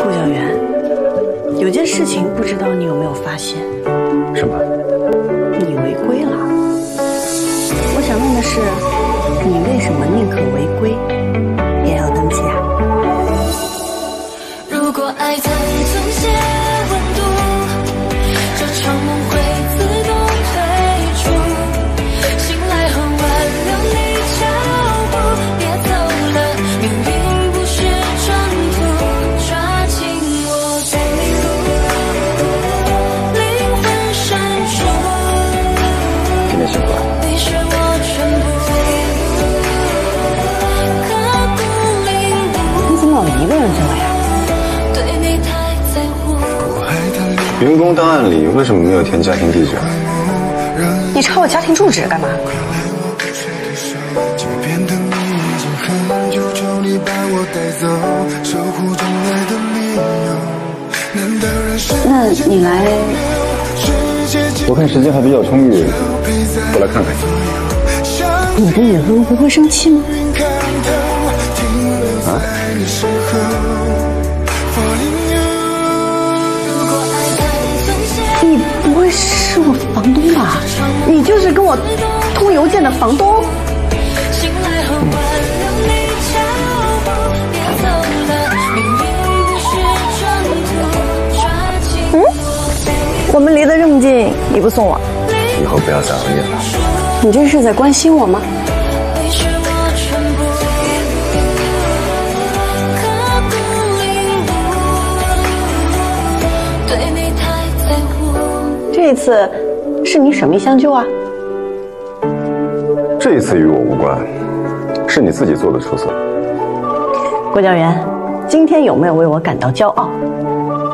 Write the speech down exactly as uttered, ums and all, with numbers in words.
顾教员，有件事情不知道你有没有发现？ 什么？ 你违规了。我想问的是，你为什么宁可违规也要登记啊？ 如果爱曾曾写温度，这场梦会自动退出。醒来很晚，让你脚步别走了，明明不是长途，抓紧我最迷路，灵魂深处。 今天辛苦了。 你是我全部，刻骨铭心。 你怎么老一个人做呀？ 对你太在乎。 员工档案里为什么没有填家庭地址？ 你查我家庭住址干嘛？那你来？ 我看时间还比较充裕，过来看看你。 你的女朋友不会生气吗？ 啊？ 你不会是我房东吧？你就是跟我通邮件的房东？嗯？我们离得这么近，你不送我？ 以后不要再熬夜了。 你这是在关心我吗？这次是你舍命相救啊！ 这一次与我无关，是你自己做的出色。 郭教员，今天有没有为我感到骄傲？